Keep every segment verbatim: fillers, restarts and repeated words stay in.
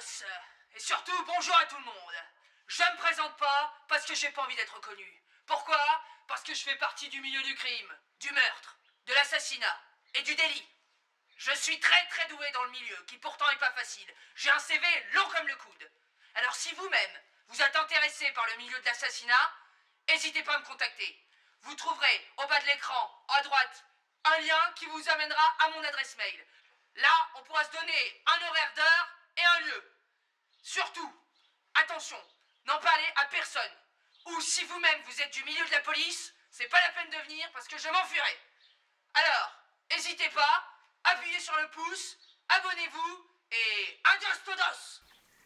tous. Et surtout, bonjour à tout le monde. Je me présente pas parce que j'ai pas envie d'être connu. Pourquoi? Parce que je fais partie du milieu du crime, du meurtre, de l'assassinat et du délit. Je suis très très doué dans le milieu, qui pourtant est pas facile. J'ai un C V long comme le coude. Alors si vous-même, vous êtes intéressé par le milieu de l'assassinat, n'hésitez pas à me contacter. Vous trouverez au bas de l'écran, à droite, un lien qui vous amènera à mon adresse mail. Là, on pourra se donner un horaire d'heure et un lieu. Surtout, attention, n'en parlez à personne. Ou si vous-même vous êtes du milieu de la police, c'est pas la peine de venir parce que je m'enfuirai. Alors, n'hésitez pas, appuyez sur le pouce, abonnez-vous et adios todos!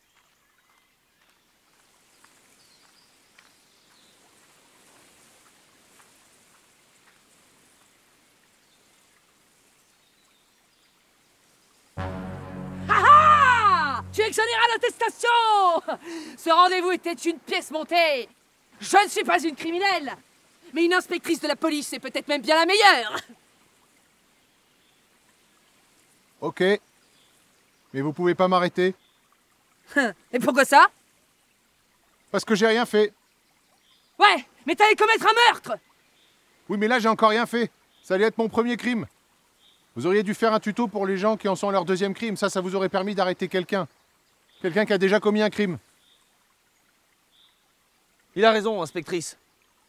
Tu exonéras l'attestation! Ce rendez-vous était une pièce montée. Je ne suis pas une criminelle, mais une inspectrice de la police est peut-être même bien la meilleure. Ok. Mais vous pouvez pas m'arrêter. Et pourquoi ça? Parce que j'ai rien fait. Ouais, mais t'allais commettre un meurtre! Oui, mais là, j'ai encore rien fait. Ça allait être mon premier crime. Vous auriez dû faire un tuto pour les gens qui en sont à leur deuxième crime. Ça, ça vous aurait permis d'arrêter quelqu'un. Quelqu'un qui a déjà commis un crime. Il a raison, inspectrice.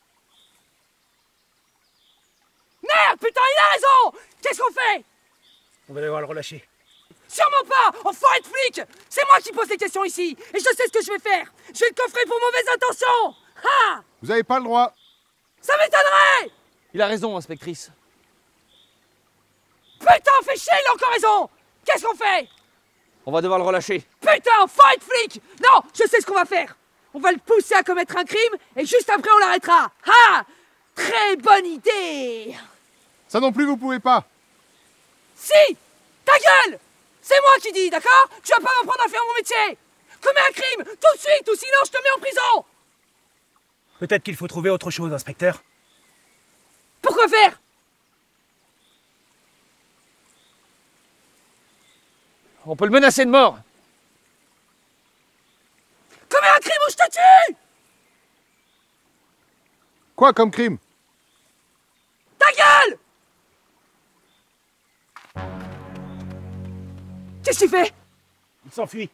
Merde, putain, il a raison! Qu'est-ce qu'on fait? On va devoir le relâcher. Sûrement pas! Enfoiré de flic! C'est moi qui pose les questions ici! Et je sais ce que je vais faire! Je vais le coffrer pour mauvaises intentions! Ha! Vous avez pas le droit. Ça m'étonnerait! Il a raison, inspectrice. Putain, fais chier, il a encore raison! Qu'est-ce qu'on fait? On va devoir le relâcher. Putain, enfoiré de flic! Non, je sais ce qu'on va faire! On va le pousser à commettre un crime, et juste après on l'arrêtera! Ha! Très bonne idée! Ça non plus, vous pouvez pas. Si! Ta gueule! C'est moi qui dis, d'accord? Tu vas pas m'apprendre à faire mon métier! Commets un crime, tout de suite, ou sinon je te mets en prison! Peut-être qu'il faut trouver autre chose, inspecteur. Pourquoi faire? On peut le menacer de mort. Commets un crime ou je te tue! Quoi comme crime? Ta gueule! Qu'est-ce qu'il fait? Il s'enfuit.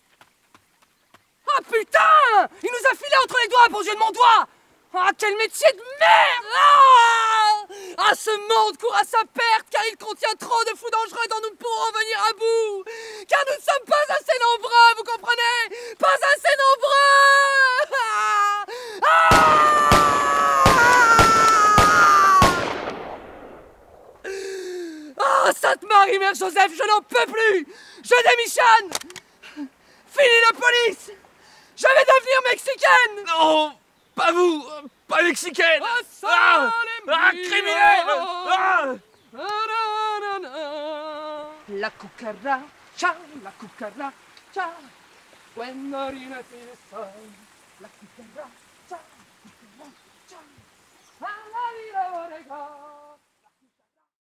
Ah putain! Il nous a filé entre les doigts pour jouer de mon doigt! Ah, quel métier de merde! Ah! Ah, ce monde court à sa perte car il contient trop de fous dangereux dont nous pourrons venir à bout! Car nous ne sommes pas assez nombreux, vous comprenez? Pas assez nombreux! Ah! Ah! Ah, Sainte Marie, Mère Joseph, je n'en peux plus! Je démissionne! Fini la police! Je vais devenir mexicaine! Non, pas vous, pas mexicaine. Ah, ça, Ah, les ah, mille. criminel. Ah. La cucaracha, la cucaracha, when Marina is sun. La cucaracha, la cucaracha, la la la la la.